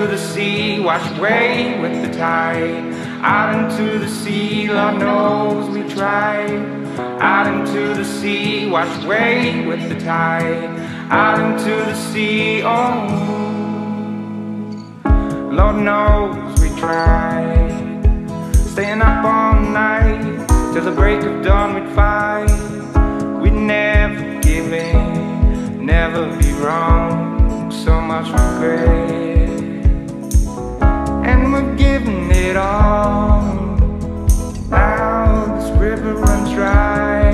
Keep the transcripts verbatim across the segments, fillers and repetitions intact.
the sea, washed away with the tide. Out into the sea, Lord knows we tried. Out into the sea, washed away with the tide. Out into the sea, oh, Lord knows we tried. Staying up all night till the break of dawn we'd fight. We'd never give in, never be wrong. So much regret, and we're giving it all. Now this river runs dry.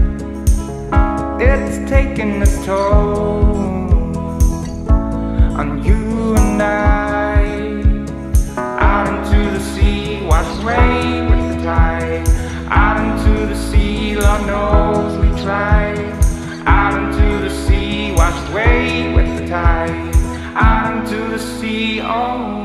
It's taking its toll on you and I. Out into the sea, washed away with the tide. Out into the sea, Lord knows we tried. Out into the sea, washed away with the tide. Out into the sea, oh.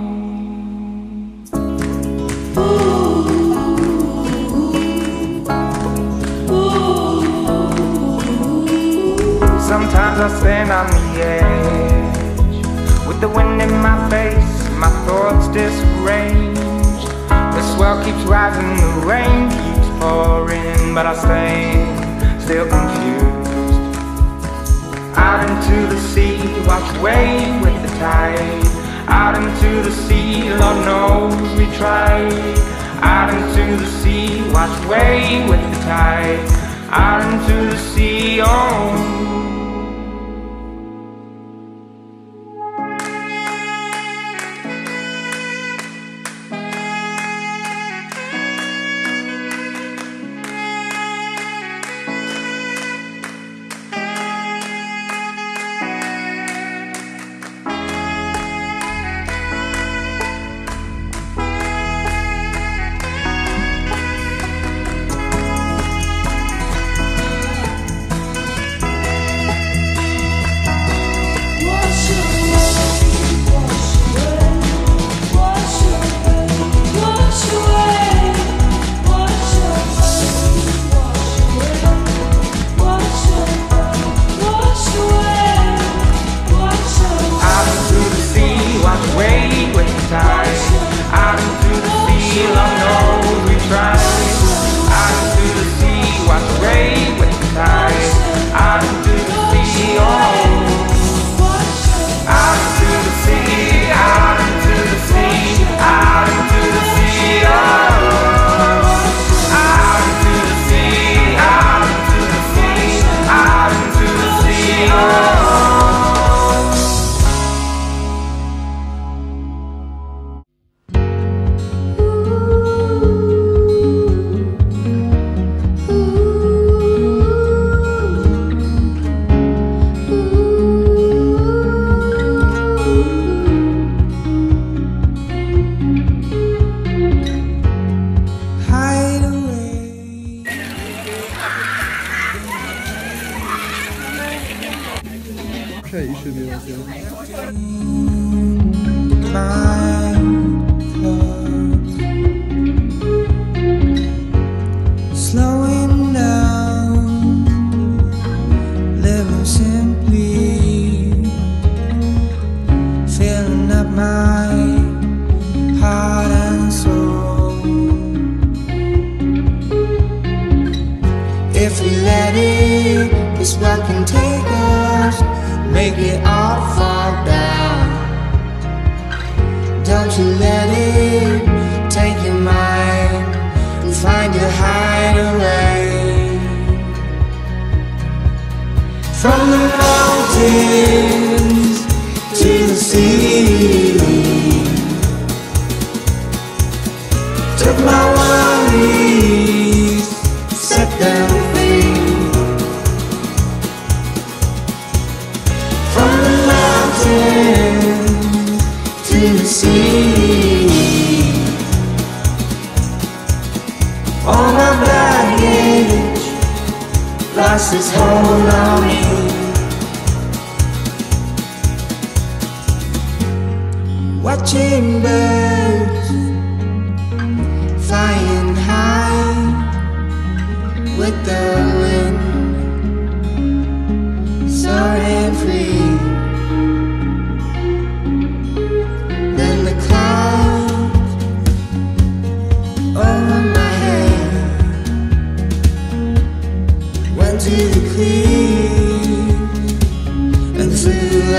Sometimes I stand on the edge, with the wind in my face, my thoughts disarranged. The swell keeps rising, the rain keeps pouring, but I stand still confused. Out into the sea, washed away with the tide. Out into the sea, Lord knows we tried. Out into the sea, washed away with the tide. Out into the sea, oh. You should be able to. Slowing down, living simply, filling up my heart and soul. If we let it, this what can take us. Make it all fall down. Don't you let it take your mind and find a hideaway. From the mountains to the sea, took my worries, set them free. From the mountains to the sea, all my baggage lost its hold on me. Watching birds flying high with the wind, soaring free.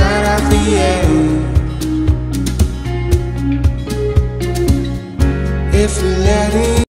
right at the end. If we let it